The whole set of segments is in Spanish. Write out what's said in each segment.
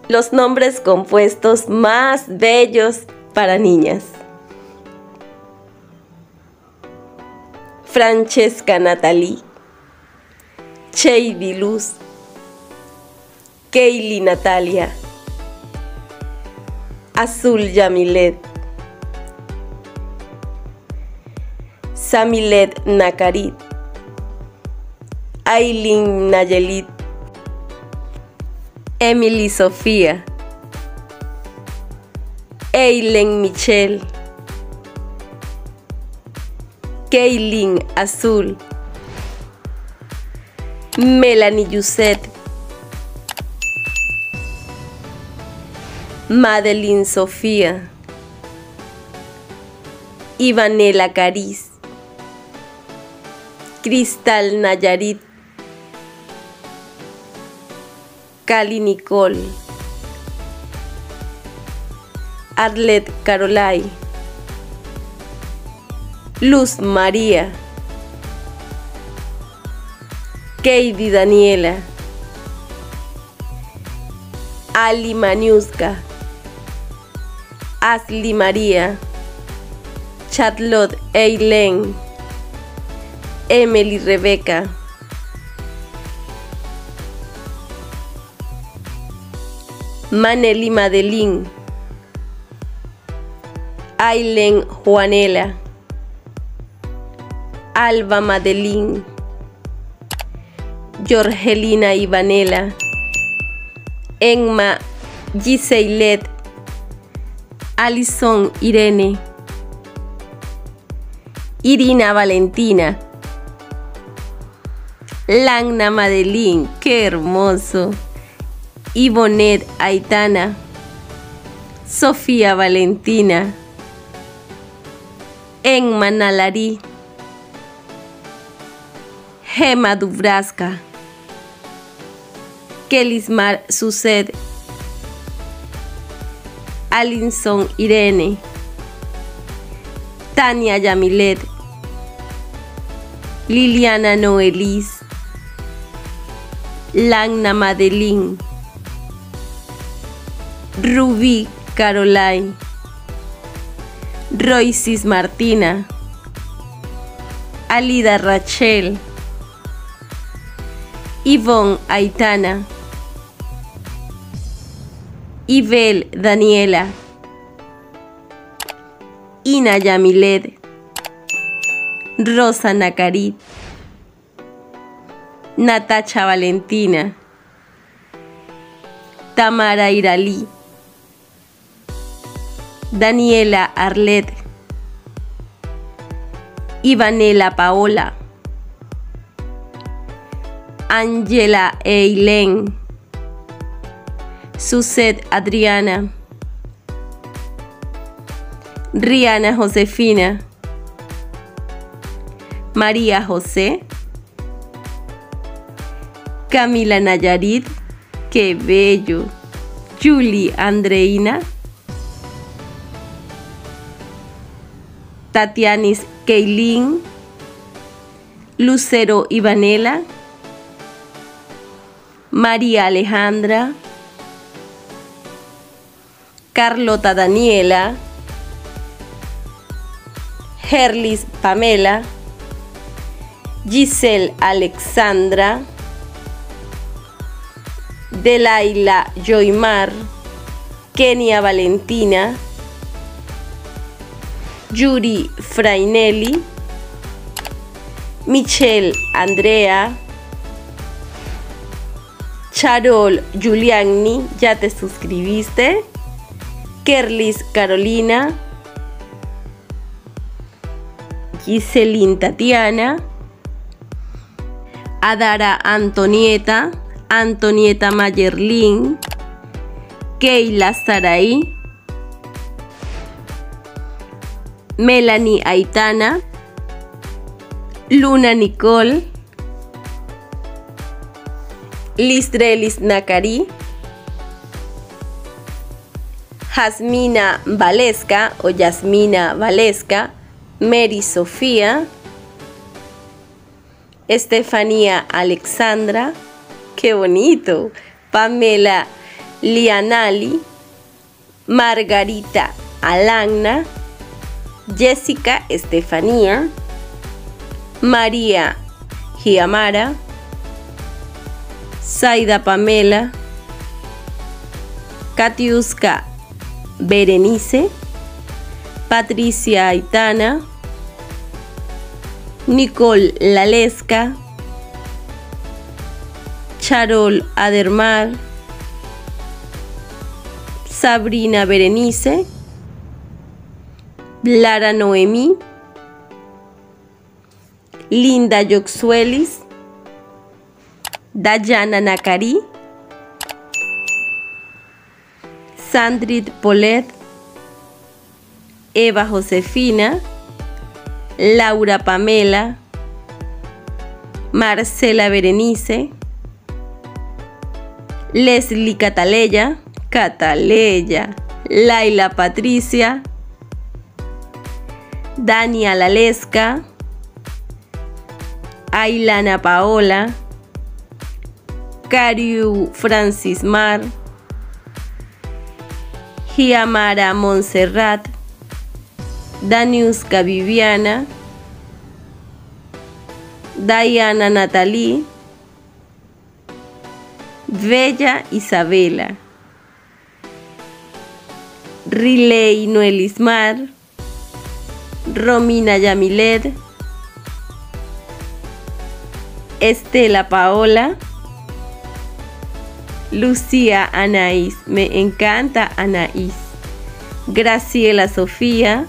Los nombres compuestos más bellos para niñas. Francesca Natalie, Cheidy Luz, Kaylee Natalia, Azul Yamilet, Samilet Nakarit, Aileen Nayelit, Emily Sofía, Eileen Michelle, Kaylin Azul, Melanie Yuset, Madeline Sofía, Ivanela Cariz, Cristal Nayarit, Cali Nicole, Arlette Carolai, Luz María, Katie Daniela, Ali Maniuska, Ashley María, Charlotte Eileen, Emily Rebeca, Maneli Madeline, Aileen Juanela, Alba Madeline, Jorgelina Ivanela, Emma Giseilet, Alison Irene, Irina Valentina, Lagna Madeline, qué hermoso, Ivonette Aitana, Sofía Valentina, Emma Nalari, Gema Dubraska, Kelismar Suced, Alinson Irene, Tania Yamilet, Liliana Noelis, Lagna Madeline, Ruby Caroline, Roycis Martina, Alida Rachel, Yvonne Aitana, Ibel Daniela, Ina Yamilet, Rosa Nakarit, Natacha Valentina, Tamara Iralí, Daniela Arlet, Ivanela Paola, Angela Eileen, Suzette Adriana, Rihanna Josefina, María José, Camila Nayarit, qué bello, Julie Andreina, Tatianis Keilin, Lucero Ivanela, María Alejandra, Carlota Daniela, Herlis Pamela, Giselle Alexandra, Delaila Joymar, Kenia Valentina, Yuri Frainelli, Michelle Andrea, Charol Giuliani, ¿ya te suscribiste? Kerlis Carolina, Giselin Tatiana, Adara Antonieta, Antonieta Mayerlin, Keila Saraí, Melanie Aitana, Luna Nicole, Listrelis Nakari, Jasmina Valesca o Yasmina Valesca, Mary Sofía, Estefanía Alexandra, qué bonito, Pamela Lianali, Margarita Alagna, Jessica Estefanía, María Giamara, Zaida Pamela, Katiuska Berenice, Patricia Aitana, Nicole Lalesca, Charol Adermar, Sabrina Berenice, Lara Noemí, Linda Yoxuelis, Dayana Nakari, Sandrit Polet, Eva Josefina, Laura Pamela, Marcela Berenice, Leslie Cataleya, Laila Patricia, Dania Lalesca, Ailana Paola, Cariu Francis Mar, Giamara Montserrat, Daniuska Viviana, Diana Natalie, Bella Isabela, Riley Noelismar, Romina Yamilet, Estela Paola, Lucía Anaís, me encanta Anaís, Graciela Sofía,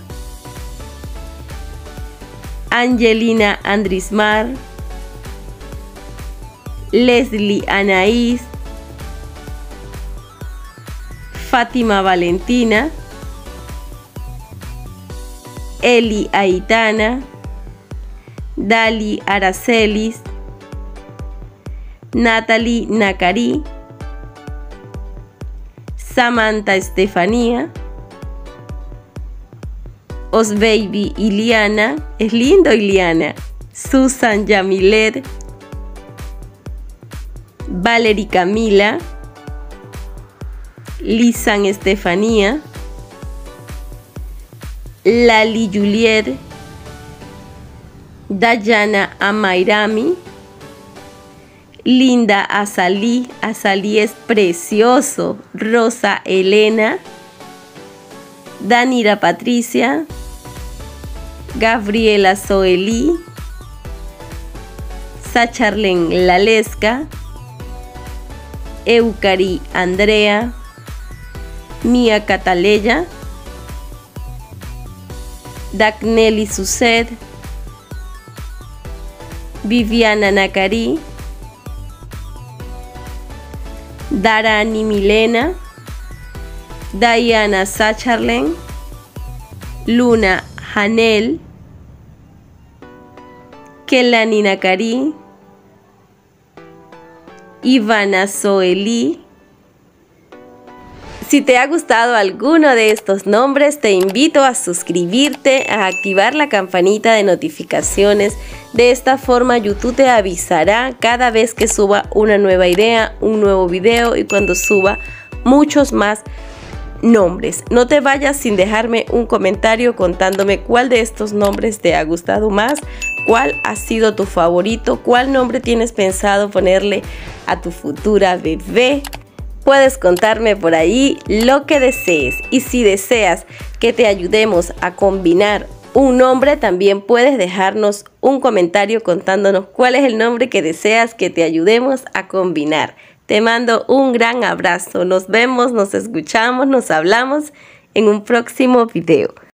Angelina Andrismar, Leslie Anaís, Fátima Valentina, Eli Aitana, Dali Aracelis, Natalie Nakari, Samantha Estefanía, Osbaby Iliana, es lindo Iliana, Susan Yamilet, Valerie Camila, Lisan Estefanía, Lali Juliet, Dayana Amairami, Linda Azalí, Azalí es precioso, Rosa Elena, Danira Patricia, Gabriela Zoelí, Sacharlen Lalesca, Eucari Andrea, Mía Cataleya, Dagneli Suced, Viviana Nakari, Darani Milena, Diana Sacharlen, Luna Hanel, Kelani Nakari, Ivana Zoelí. Si te ha gustado alguno de estos nombres, te invito a suscribirte, a activar la campanita de notificaciones. De esta forma YouTube te avisará cada vez que suba una nueva idea, un nuevo video y cuando suba muchos más nombres. No te vayas sin dejarme un comentario contándome cuál de estos nombres te ha gustado más, cuál ha sido tu favorito, cuál nombre tienes pensado ponerle a tu futura bebé. Puedes contarme por ahí lo que desees y si deseas que te ayudemos a combinar un nombre, también puedes dejarnos un comentario contándonos cuál es el nombre que deseas que te ayudemos a combinar. Te mando un gran abrazo. Nos vemos, nos escuchamos, nos hablamos en un próximo video.